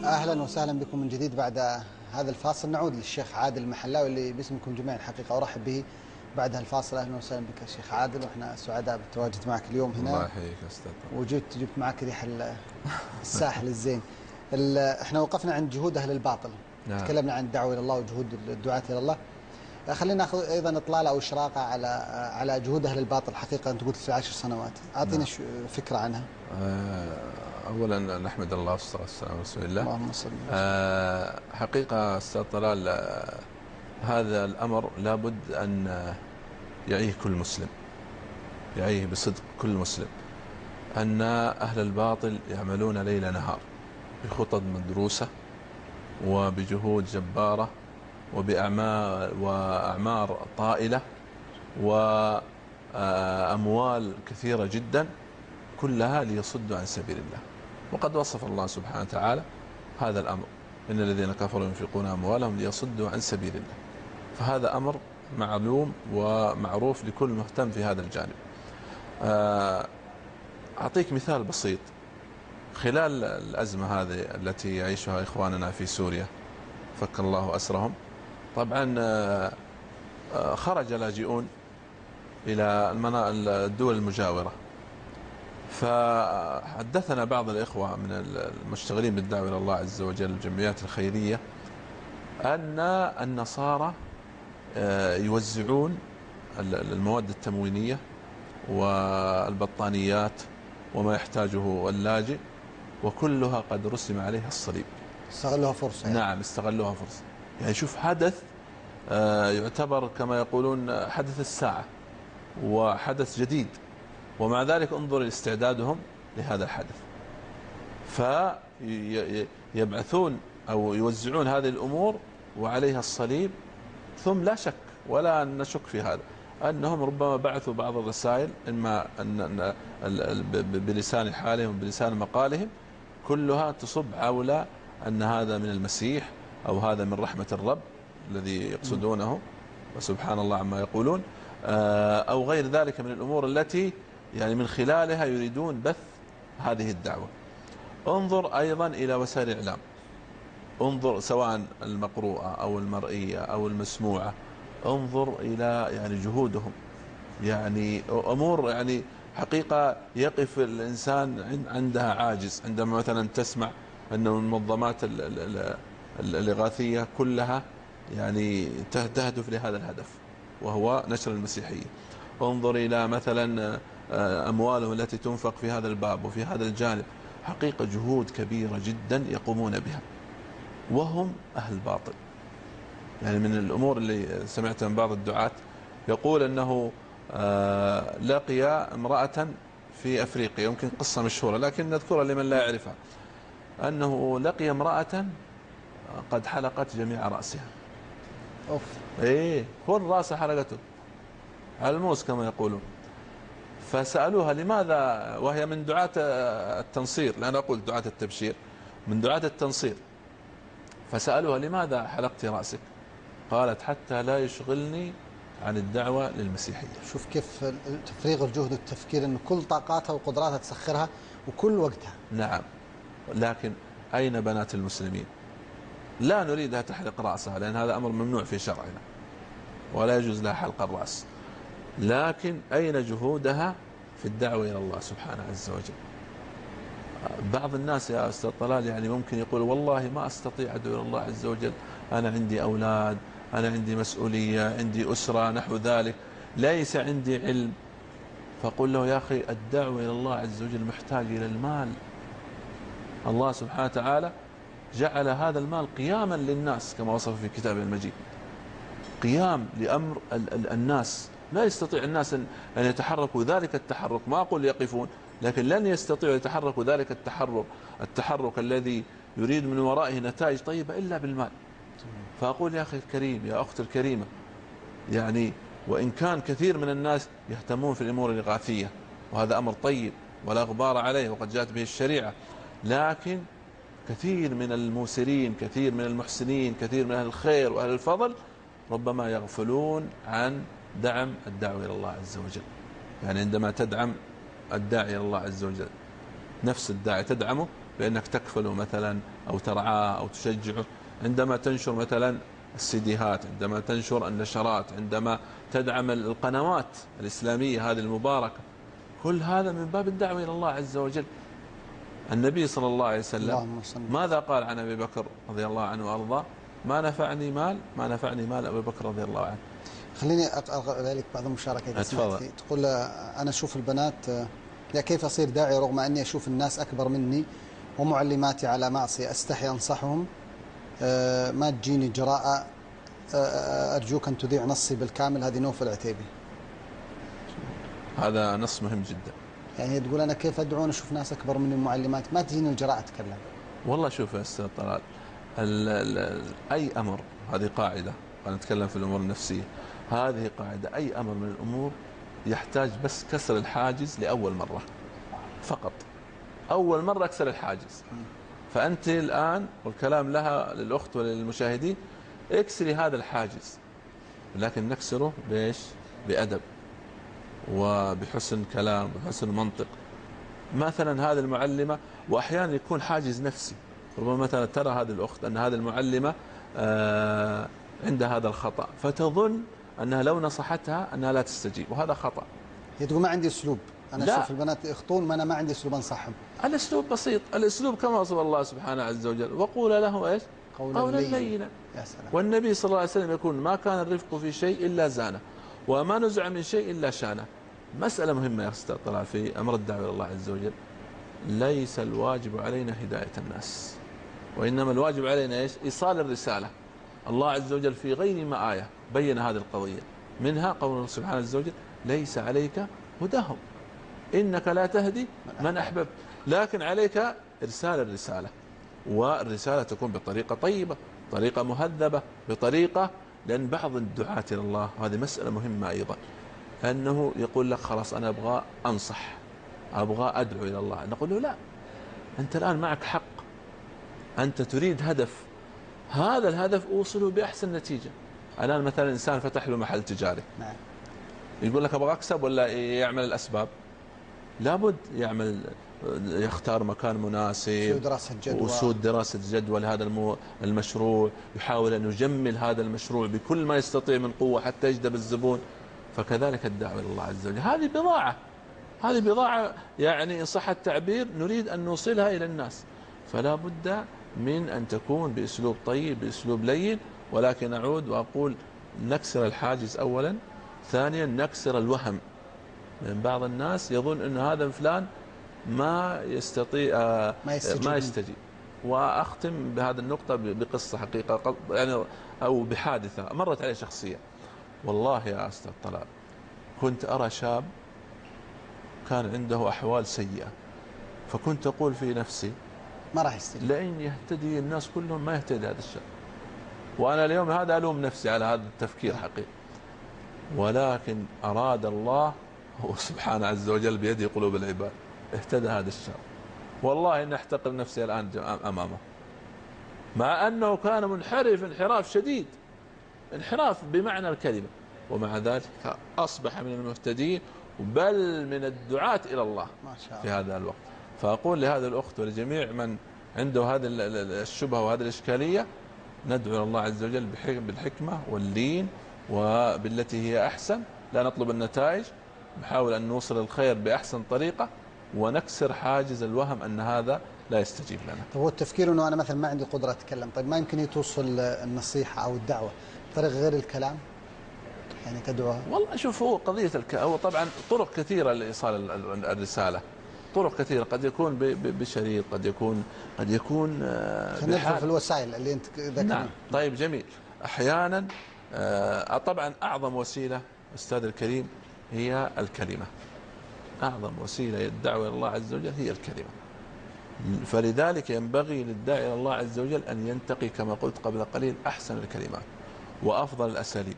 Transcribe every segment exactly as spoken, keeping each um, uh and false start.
أهلا وسهلا بكم من جديد. بعد هذا الفاصل نعود للشيخ عادل المحلاوي اللي باسمكم جميعا حقيقة أرحب به بعد هالفاصل. أهلا وسهلا بك شيخ عادل، وإحنا سعداء بالتواجد معك اليوم هنا. الله يحييك أستاذ. وجبت جبت معك ريح الساحل الزين. إحنا وقفنا عند جهود أهل الباطل. نعم. تكلمنا عن الدعوة إلى الله وجهود الدعاة إلى الله. خلينا ناخذ أيضا إطلالة أو إشراقة على على جهود أهل الباطل. حقيقة أنت قلت في عشر سنوات، أعطينا نعم. فكرة عنها. أولا نحمد الله والصلاة والسلام على رسول الله. اللهم صل وسلم. أه حقيقة أستاذ طلال، هذا الأمر لابد أن يعيه كل مسلم، يعيه بصدق كل مسلم، أن أهل الباطل يعملون ليل نهار بخطط مدروسة وبجهود جبارة وبأعمال وأعمار طائلة وأموال كثيرة جدا، كلها ليصدوا عن سبيل الله. وقد وصف الله سبحانه وتعالى هذا الأمر: إن الذين كفروا ينفقون أموالهم ليصدوا عن سبيل الله. فهذا أمر معلوم ومعروف لكل مهتم في هذا الجانب. أعطيك مثال بسيط. خلال الأزمة هذه التي يعيشها إخواننا في سوريا فك الله أسرهم، طبعا خرج لاجئون إلى الدول المجاورة، فحدثنا بعض الإخوة من المشتغلين بالدعوة إلى الله عز وجل، الجمعيات الخيرية، أن النصارى يوزعون المواد التموينية والبطانيات وما يحتاجه اللاجئ، وكلها قد رسم عليها الصليب. استغلوها فرصة يعني. نعم، استغلوها فرصة. يعني شوف، حدث يعتبر كما يقولون حدث الساعة وحدث جديد، ومع ذلك انظر استعدادهم لهذا الحدث. فيبعثون أو يوزعون هذه الأمور وعليها الصليب، ثم لا شك ولا نشك في هذا أنهم ربما بعثوا بعض الرسائل، إما أن بلسان حالهم وبلسان مقالهم، كلها تصب حول أن هذا من المسيح أو هذا من رحمة الرب الذي يقصدونه، وسبحان الله عما يقولون، أو غير ذلك من الأمور التي يعني من خلالها يريدون بث هذه الدعوة. انظر أيضا إلى وسائل الإعلام، انظر سواء المقروءة أو المرئية أو المسموعة، انظر إلى يعني جهودهم، يعني أمور يعني حقيقة يقف الإنسان عندها عاجز عندما مثلا تسمع أن المنظمات الإغاثية كلها يعني تهدف لهذا الهدف، وهو نشر المسيحية. انظر إلى مثلا أموالهم التي تنفق في هذا الباب وفي هذا الجانب، حقيقة جهود كبيرة جدا يقومون بها، وهم أهل باطل. يعني من الأمور اللي سمعتها من بعض الدعاة يقول أنه لقي امرأة في أفريقيا، يمكن قصة مشهورة لكن نذكرها لمن لا يعرفها، أنه لقي امرأة قد حلقت جميع رأسها. أوف. إيه، كل رأسها حلقته على الموس كما يقولون. فسألوها لماذا، وهي من دعاة التنصير، لا أقول دعاة التبشير، من دعاة التنصير. فسألوها لماذا حلقت رأسك؟ قالت: حتى لا يشغلني عن الدعوة للمسيحية. شوف كيف تفريغ الجهد والتفكير، أن كل طاقاتها وقدراتها تسخرها وكل وقتها. نعم، لكن أين بنات المسلمين؟ لا نريدها تحلق رأسها، لأن هذا أمر ممنوع في شرعنا ولا يجوز لها حلق الرأس، لكن أين جهودها في الدعوة إلى الله سبحانه عز وجل؟ بعض الناس يا أستاذ طلال يعني ممكن يقول: والله ما أستطيع أدعو إلى الله عز وجل، أنا عندي أولاد، أنا عندي مسؤولية، عندي أسرة، نحو ذلك، ليس عندي علم. فقل له: يا أخي، الدعوة إلى الله عز وجل محتاج إلى المال. الله سبحانه وتعالى جعل هذا المال قياما للناس كما وصف في كتابه المجيد، قيام لأمر الناس. لا يستطيع الناس أن يتحركوا ذلك التحرك، ما أقول يقفون، لكن لن يستطيعوا يتحركوا ذلك التحرك التحرك الذي يريد من ورائه نتائج طيبة إلا بالمال. فأقول: يا أخي الكريم، يا أختي الكريمة، يعني وإن كان كثير من الناس يهتمون في الأمور الإغاثية، وهذا أمر طيب ولا غبار عليه وقد جاءت به الشريعة، لكن كثير من الموسرين، كثير من المحسنين، كثير من أهل الخير وأهل الفضل ربما يغفلون عن دعم الدعوة إلى الله عز وجل. يعني عندما تدعم الداعي إلى الله عز وجل، نفس الداعي تدعمه، بأنك تكفله مثلا أو ترعاه أو تشجعه، عندما تنشر مثلا السيديهات، عندما تنشر النشرات، عندما تدعم القنوات الإسلامية هذه المباركة، كل هذا من باب الدعوة إلى الله عز وجل. النبي صلى الله عليه وسلم ماذا قال عن أبي بكر رضي الله عنه وأرضاه؟ ما نفعني مال ما نفعني مال أبي بكر رضي الله عنه. خليني أقرأ لك بعض المشاركة إذا سمحت لي. تقول أنا أشوف البنات، لا كيف أصير داعي رغم أني أشوف الناس أكبر مني ومعلماتي على معصية، أستحي أنصحهم، ما تجيني جراءة، أرجوك أن تذيع نصي بالكامل. هذه نوفل عتيبي. هذا نص مهم جدا. يعني تقول أنا كيف أدعو أشوف ناس أكبر مني ومعلماتي، ما تجيني الجراءة أتكلم. والله شوف يا أستاذ طلال، أي أمر، هذه قاعدة، أنا أتكلم في الأمور النفسية، هذه قاعدة، أي أمر من الأمور يحتاج بس كسر الحاجز لأول مرة فقط. أول مرة اكسر الحاجز. فأنت الآن، والكلام لها للأخت وللمشاهدين، اكسري هذا الحاجز، لكن نكسره بإيش؟ بأدب وبحسن كلام وبحسن منطق. مثلا هذه المعلمة، وأحيانا يكون حاجز نفسي، ربما مثلا ترى هذه الأخت أن هذه المعلمة آه عندها هذا الخطأ، فتظن أنها لو نصحتها أنها لا تستجيب، وهذا خطأ. هي تقول ما عندي أسلوب، أنا أشوف البنات يخطون، ما أنا ما عندي أسلوب أنصحهم. الأسلوب بسيط، الأسلوب كما وصف الله سبحانه عز وجل، وقول له إيش؟ قولا لينا. والنبي صلى الله عليه وسلم يقول ما كان الرفق في شيء إلا زانه، وما نزع من شيء إلا شانه. مسألة مهمة يا أستاذ طلع في أمر الدعوة إلى الله عز وجل، ليس الواجب علينا هداية الناس، وإنما الواجب علينا إيش؟ إيصال الرسالة. الله عز وجل في غير ما آية بين هذه القضية، منها قول سبحانه عز وجل ليس عليك هداهم إنك لا تهدي من أحببت، لكن عليك إرسال الرسالة، والرسالة تكون بطريقة طيبة، طريقة مهذبة، بطريقة، لأن بعض الدعاة إلى الله، هذه مسألة مهمة أيضا، أنه يقول لك خلاص أنا أبغى أنصح، أبغى أدعو إلى الله، نقول له لا، أنت الآن معك حق، أنت تريد هدف، هذا الهدف أوصله بأحسن نتيجة. الآن مثلا إنسان فتح له محل تجاري، يقول لك أبغى أكسب ولا يعمل الأسباب؟ لابد يعمل، يختار مكان مناسب، دراسة جدوى، وسود دراسة جدوى لهذا المشروع، يحاول أن يجمل هذا المشروع بكل ما يستطيع من قوة حتى يجذب الزبون. فكذلك الدعوة إلى الله عز وجل، هذه بضاعة، هذه بضاعة يعني إن صح التعبير نريد أن نوصلها إلى الناس، فلا بد من أن تكون بأسلوب طيب، بأسلوب لين. ولكن أعود وأقول نكسر الحاجز أولا، ثانيا نكسر الوهم، لأن بعض الناس يظن أن هذا فلان ما يستطيع ما يستجيب, ما يستجيب. وأختم بهذه النقطة بقصة حقيقة، يعني أو بحادثة مرت علي شخصية. والله يا أستاذ طلال، كنت أرى شاب كان عنده أحوال سيئة، فكنت أقول في نفسي ما راح يستجيب، لأن يهتدي الناس كلهم ما يهتدي هذا الشاب. وأنا اليوم هذا ألوم نفسي على هذا التفكير حقيقي، ولكن أراد الله هو سبحانه عز وجل بيده قلوب العباد، اهتدى هذا الشاب. والله إن أحتقر نفسي الآن أمامه، مع أنه كان منحرف انحراف شديد، انحراف بمعنى الكلمة، ومع ذلك أصبح من المهتدين، بل من الدعاة إلى الله في هذا الوقت. فأقول لهذا الأخت ولجميع من عنده هذه الشبهة وهذه الإشكالية، ندعو الله عز وجل بالحكمة واللين وبالتي هي أحسن، لا نطلب النتائج، نحاول أن نوصل الخير بأحسن طريقة، ونكسر حاجز الوهم أن هذا لا يستجيب لنا. طيب هو التفكير أنه أنا مثلا ما عندي قدرة أتكلم، طيب ما يمكن توصل النصيحة أو الدعوة بطريقة غير الكلام، يعني كدعاء؟ والله شوف، هو قضية الك... هو طبعا طرق كثيرة لإيصال الرسالة، طرق كثيرة، قد يكون بشريط، قد يكون قد يكون ندخل في الوسائل اللي أنت ذكرتها. نعم. طيب جميل. أحيانا طبعا أعظم وسيلة أستاذ الكريم هي الكلمة، أعظم وسيلة للدعوة إلى الله عز وجل هي الكلمة. فلذلك ينبغي للداعي إلى الله عز وجل أن ينتقي كما قلت قبل قليل أحسن الكلمات وأفضل الأساليب.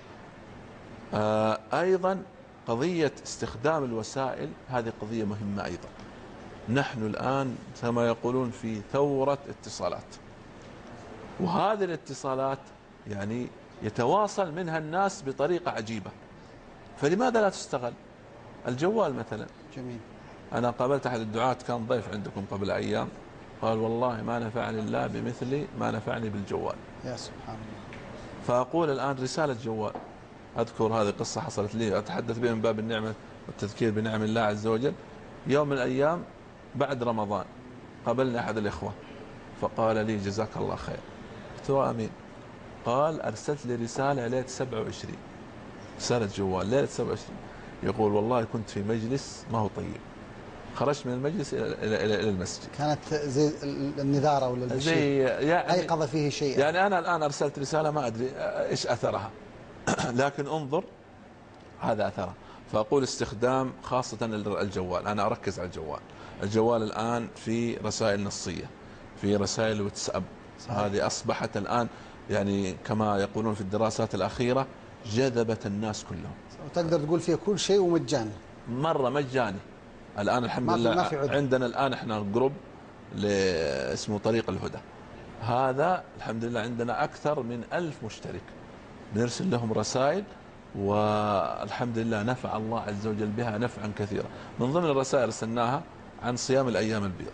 أيضا قضية استخدام الوسائل، هذه قضية مهمة أيضا. نحن الآن كما يقولون في ثورة اتصالات، وهذه الاتصالات يعني يتواصل منها الناس بطريقة عجيبة، فلماذا لا تستغل؟ الجوال مثلا. جميل. أنا قابلت أحد الدعاة كان ضيف عندكم قبل أيام، قال والله ما نفعني الله بمثل ما نفعني بالجوال. يا سبحان الله. فأقول الآن رسالة جوال، أذكر هذه قصة حصلت لي أتحدث بها من باب النعمة والتذكير بنعم الله عز وجل. يوم من الأيام بعد رمضان قابلني أحد الإخوة فقال لي جزاك الله خير. قلت له آمين. قال أرسلت لي رسالة ليلة سبعة وعشرين، رسالة جوال ليلة سبعة وعشرين، يقول والله كنت في مجلس ما هو طيب، خرجت من المجلس إلى إلى إلى المسجد. كانت زي النذارة ولا زي يعني أيقظ فيه شيء. يعني أنا الآن أرسلت رسالة ما أدري إيش أثرها لكن انظر هذا أثرها. فأقول استخدام خاصة الجوال، أنا أركز على الجوال. الجوال الآن في رسائل نصية، في رسائل واتساب، هذه أصبحت الآن يعني كما يقولون في الدراسات الأخيرة جذبت الناس كلهم، وتقدر تقول فيه كل شيء ومجاني، مرة مجاني. الآن الحمد لله عندنا الآن احنا جروب اسمه طريق الهدى، هذا الحمد لله عندنا أكثر من ألف مشترك، نرسل لهم رسائل والحمد لله نفع الله عز وجل بها نفعا كثيرا. من ضمن الرسائل رسلناها عن صيام الأيام البيض،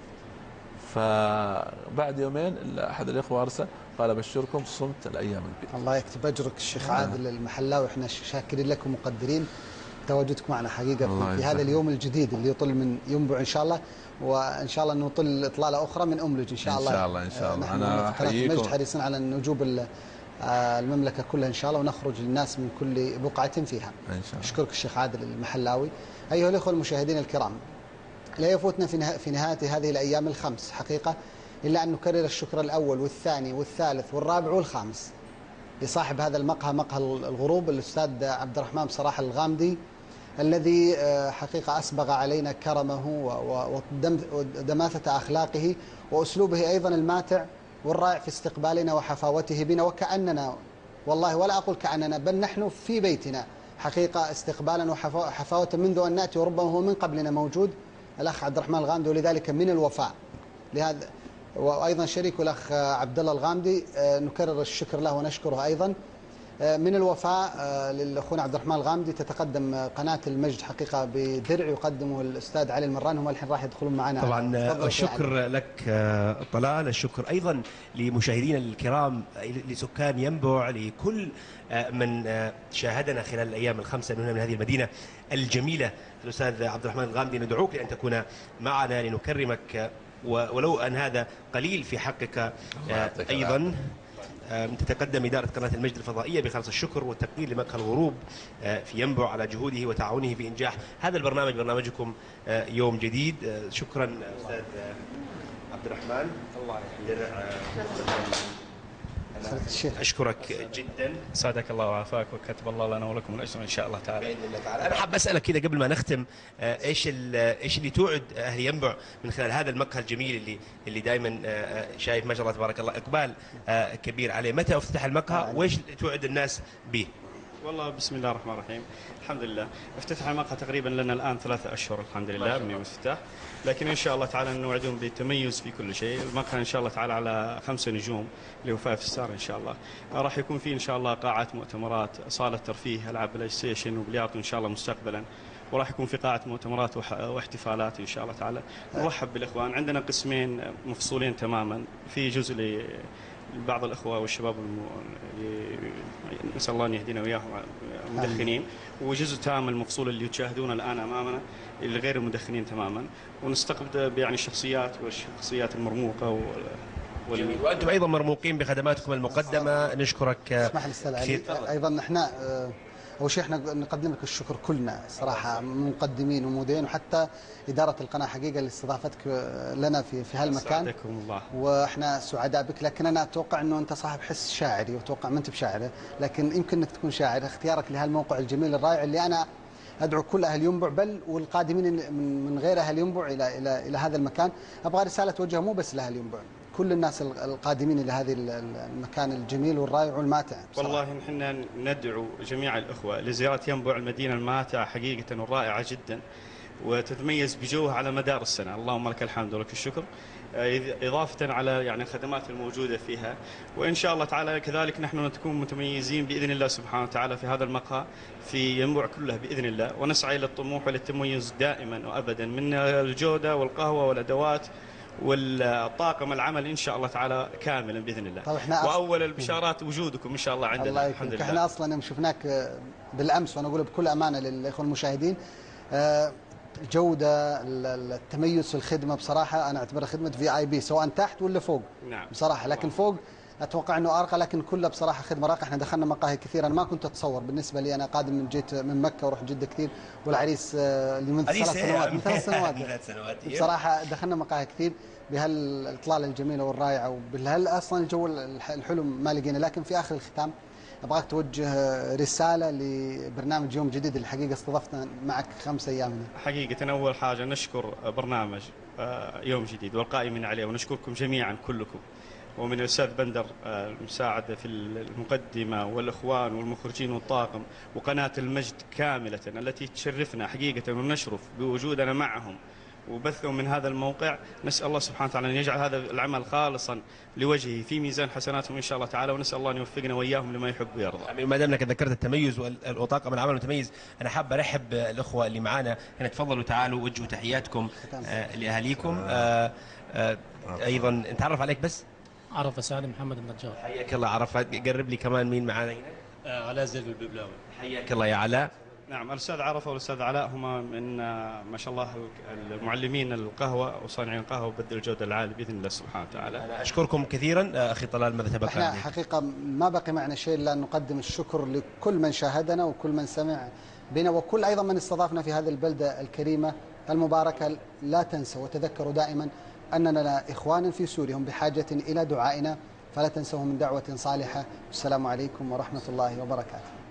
فبعد يومين أحد الإخوة أرسل قال أبشركم صمت الأيام البيض. الله يكتب أجرك الشيخ عادل المحلاوي، احنا شاكرين لكم ومقدرين تواجدك معنا حقيقة في, في هذا اليوم الجديد اللي يطل من ينبع إن شاء الله، وإن شاء الله أنه يطل إطلالة أخرى من أملج إن شاء الله. إن شاء الله إن شاء الله. أنا أحييكم، حريصين على أن نجوب المملكة كلها إن شاء الله ونخرج للناس من كل بقعة فيها إن شاء الله. أشكرك الشيخ عادل المحلاوي. أيها الأخوة المشاهدين الكرام، لا يفوتنا في نهاية هذه الأيام الخمس حقيقة إلا أن نكرر الشكر الأول والثاني والثالث والرابع والخامس لصاحب هذا المقهى، مقهى الغروب، الأستاذ عبد الرحمن بصراحة الغامدي، الذي حقيقة أسبغ علينا كرمه ودماثة أخلاقه وأسلوبه أيضا الماتع والرائع في استقبالنا وحفاوته بنا، وكأننا والله ولا أقول كأننا بل نحن في بيتنا حقيقة استقبالا وحفاوة منذ أن نأتي، وربما هو من قبلنا موجود الأخ عبد الرحمن الغامدي، ولذلك من الوفاء لهذا، وأيضا شريك الأخ عبد الله الغامدي نكرر الشكر له ونشكره أيضا. من الوفاء للأخونا عبد الرحمن الغامدي تتقدم قناة المجد حقيقة بدرع يقدمه الأستاذ علي المران، هم الحين راح يدخلون معنا. طبعا الشكر لك طلال، الشكر أيضا لمشاهدينا الكرام، لسكان ينبع، لكل من شاهدنا خلال الأيام الخمسة من هنا من هذه المدينة الجميلة. الأستاذ عبد الرحمن الغامدي ندعوك لأن تكون معنا لنكرمك، ولو أن هذا قليل في حقك أيضا. تتقدم إدارة قناة المجد الفضائية بخالص الشكر والتقدير لمقهى الغروب في ينبع على جهوده وتعاونه في إنجاح هذا البرنامج، برنامجكم يوم جديد. شكرا أستاذ عبد الرحمن. الله أشكرك جدا، سعدك الله وعافاك وكتب الله لنا ولكم الأجر إن شاء الله تعالى. بإذن الله تعالى. أنا حاب أسألك كذا قبل ما نختم، إيش إيش اللي توعد أهل ينبع من خلال هذا المقهى الجميل اللي اللي دائما شايف ما شاء الله تبارك الله إقبال كبير عليه، متى افتتح المقهى وإيش توعد الناس به؟ والله بسم الله الرحمن الرحيم، الحمد لله افتتح المقهى تقريبا لنا الآن ثلاثة أشهر الحمد لله من يوم الافتتاح، لكن إن شاء الله تعالى نوعدهم بالتميز في كل شيء. المقهى إن شاء الله تعالى على خمسة نجوم لوفاء في السار إن شاء الله. راح يكون فيه إن شاء الله قاعة مؤتمرات، صالة ترفيه، ألعاب بلاي ستيشن وبلياردو إن شاء الله مستقبلا، وراح يكون في قاعة مؤتمرات واحتفالات إن شاء الله تعالى. نرحب بالإخوان، عندنا قسمين مفصولين تماما، في جزء ل بعض الأخوة والشباب نسأل الله أن يهدينا وإياهم مدخنين، وجزء تام المفصول اللي تشاهدونه الآن أمامنا لغير المدخنين تماما، ونستقبل يعني الشخصيات والشخصيات المرموقة وال... وأنتم أيضا مرموقين بخدماتكم المقدمة. نشكرك. اسمح لي أستاذ علي، أيضا نحن أول شيء احنا نقدم لك الشكر كلنا صراحة، مقدمين ومذيعين وحتى إدارة القناة حقيقة لاستضافتك لنا في في هالمكان. سعدكم الله. واحنا سعداء بك، لكن أنا أتوقع أنه أنت صاحب حس شاعري، وأتوقع ما أنت بشاعر، لكن يمكن أنك تكون شاعر. اختيارك لهالموقع الجميل الرائع اللي أنا أدعو كل أهل ينبع بل والقادمين من غير أهل ينبع إلى إلى إلى هذا المكان، أبغى رسالة توجه مو بس لأهل ينبع، كل الناس القادمين إلى هذه المكان الجميل والرائع والماتع. والله نحن ندعو جميع الأخوة لزيارة ينبع، المدينة الماتعة حقيقة والرائعة جدا، وتتميز بجوها على مدار السنة. اللهم لك الحمد ولك الشكر، إضافة على يعني الخدمات الموجودة فيها، وإن شاء الله تعالى كذلك نحن نكون متميزين بإذن الله سبحانه وتعالى في هذا المقهى في ينبع كله بإذن الله، ونسعى إلى الطموح وللتميز دائما وأبدا من الجودة والقهوة والأدوات والطاقم العمل إن شاء الله تعالى كاملا بإذن الله. طيب احنا وأول البشارات وجودكم إن شاء الله عندنا. الله الحمد لله. احنا أصلا يوم شفناك بالأمس، وأنا أقول بكل أمانة للإخوة المشاهدين، جودة التميز في الخدمة بصراحة أنا أعتبرها خدمة في آي بي سواء تحت ولا فوق. نعم. بصراحة لكن فوق أتوقع أنه أرقى، لكن كلها بصراحة خدمة راقية. احنا دخلنا مقاهي كثير، أنا ما كنت أتصور بالنسبة لي، أنا قادم من جيت من مكة وأروح جدة كثير، والعريس اللي من ثلاث سنوات من ثلاث سنوات بصراحة دخلنا مقاهي كثير بهالإطلالة الجميلة والرائعة وبهال أصلا الجو الحلو ما لقينا. لكن في آخر الختام أبغاك توجه رسالة لبرنامج يوم جديد. الحقيقة استضفتنا معك خمس أيام هنا. حقيقة أول حاجة نشكر برنامج يوم جديد والقائمين عليه، ونشكركم جميعا كلكم، ومن الأستاذ بندر المساعدة في المقدمة والإخوان والمخرجين والطاقم، وقناة المجد كاملة التي تشرفنا حقيقة ونشرف بوجودنا معهم وبثهم من هذا الموقع. نسأل الله سبحانه وتعالى أن يجعل هذا العمل خالصا لوجهه في ميزان حسناتهم إن شاء الله تعالى، ونسأل الله أن يوفقنا وإياهم لما يحب ويرضى. ما دامك ذكرت التميز وطاقم العمل المتميز، أنا حاب أرحب الأخوة اللي معانا هنا. تفضلوا تعالوا وجهوا تحياتكم لأهاليكم. أيضا نتعرف عليك بس. عرفة سالم محمد النجار. حياك الله عرفة. قرب لي كمان مين معانا هنا. آه علاء زيد الببلاوي. حياك الله يا علاء. نعم، الأستاذ عرفة والأستاذ علاء هما من ما شاء الله المعلمين القهوة وصانعين القهوة وبدل الجودة العالية بإذن الله سبحانه وتعالى. أنا أشكركم كثيرا أخي طلال، ماذا تبقى؟ احنا حقيقة ما بقي معنا شيء إلا أن نقدم الشكر لكل من شاهدنا وكل من سمع بنا وكل أيضا من استضافنا في هذه البلدة الكريمة المباركة. لا تنسوا وتذكروا دائما أننا لنا إخوانا في سوريا هم بحاجة إلى دعائنا، فلا تنسوا من دعوة صالحة. والسلام عليكم ورحمة الله وبركاته.